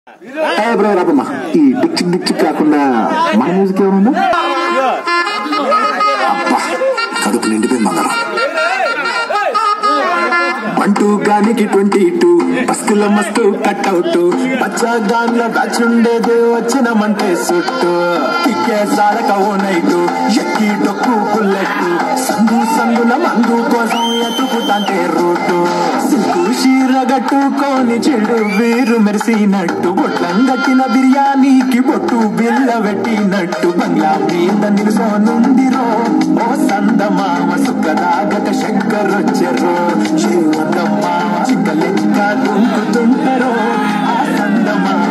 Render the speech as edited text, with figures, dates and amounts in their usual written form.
ఈ డిక్చిక్ డిక్చిక్ కాకుండా మన మ్యూజిక్ ఏమన్నా కడుపు నిండిపోయింది మంగళం. 1-2 22 బస్కుల మస్తు కట్అవుట్ పచ్చగాన్ల బ్యాచ్ ఉండేది వచ్చినమంటే సుట్టు కిక్కే సారక ఓ నైటు ఎక్కి డొక్కు బుల్లెట్ సందుల మందు కోసం ఎతుకుతాంటే రూటు సిల్కు షీర గట్టుకొని చెడు వీరు మెరిసినట్టు బొట్లం గట్టిన బిర్యానీకి బొట్టు బిల్ల పెట్టినట్టు బంగ్లా మీద నిలుసోనుందిరో ఓ సందమామ సుఖదాగక శంకర్ వచ్చెరో శ్రీమందమ్మ చిక్క లెక్క దుంకుతుంటరో ఆ సందమామ